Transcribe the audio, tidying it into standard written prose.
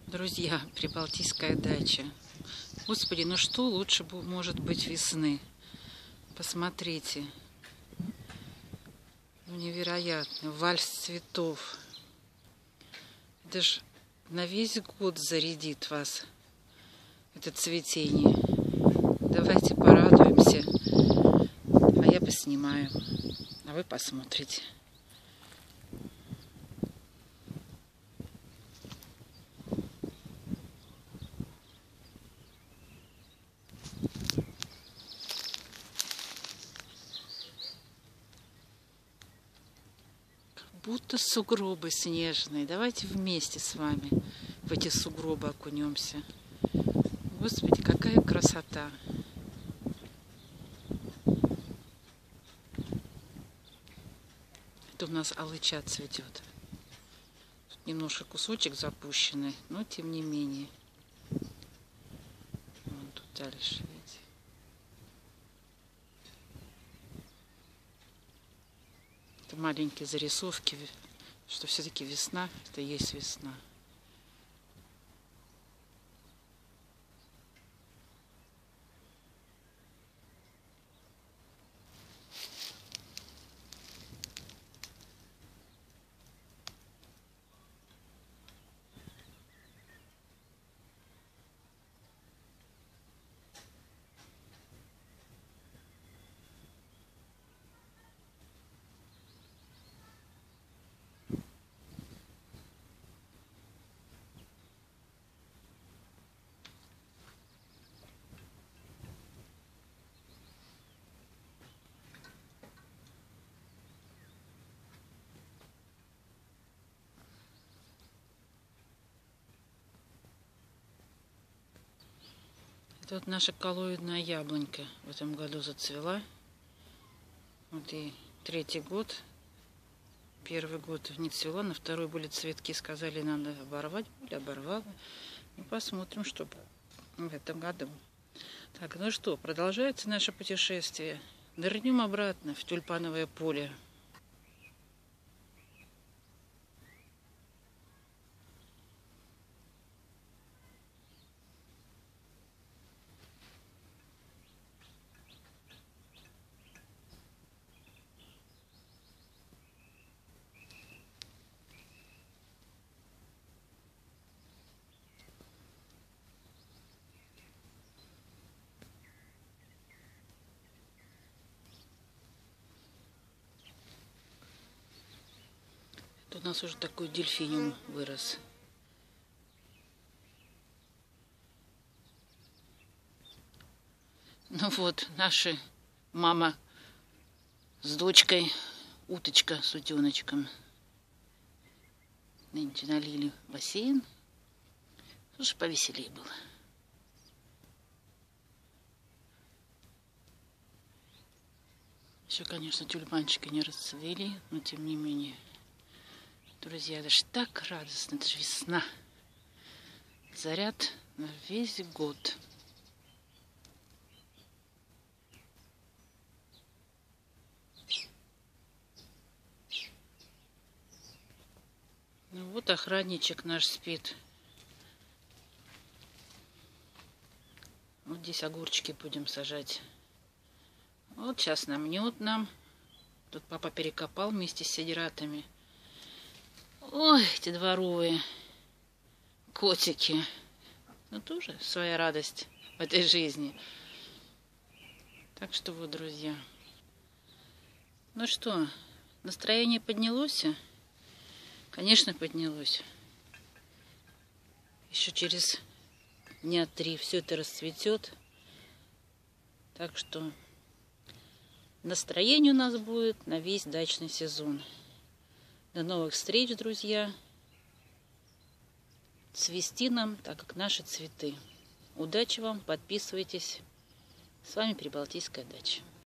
Друзья, Прибалтийская дача. Господи, ну что лучше может быть весны? Посмотрите. Ну, невероятно. Вальс цветов. Это ж на весь год зарядит вас это цветение. Давайте порадуемся. А я поснимаю. А вы посмотрите. Будто сугробы снежные. Давайте вместе с вами в эти сугробы окунемся. Господи, какая красота! Это у нас алыча цветет. Тут немножко кусочек запущенный, но тем не менее. Вон тут дальше, видите. Это маленькие зарисовки, что все-таки весна, это и есть весна. Это вот наша коллоидная яблонька в этом году зацвела. Вот и третий год. Первый год не цвела, на второй были цветки, сказали, надо оборвать. Оборвала. Ну, посмотрим, что в этом году. Так, ну что, продолжается наше путешествие. Нырнем обратно в тюльпановое поле. Тут у нас уже такой дельфиниум вырос. Ну вот, наша мама с дочкой, уточка с утеночком. Нынче налили бассейн. Слушай, повеселее было. Еще, конечно, тюльпанчики не расцвели, но тем не менее. Друзья, это ж так радостно, это же весна. Заряд на весь год. Ну вот охранничек наш спит. Вот здесь огурчики будем сажать. Вот сейчас намнет нам. Тут папа перекопал вместе с сидератами. Ой, эти дворовые котики. Ну, тоже своя радость в этой жизни. Так что вот, друзья. Ну что, настроение поднялось? Конечно, поднялось. Еще через дня 3 все это расцветет. Так что настроение у нас будет на весь дачный сезон. До новых встреч, друзья. Цвести нам, так как наши цветы. Удачи вам, подписывайтесь. С вами Прибалтийская дача.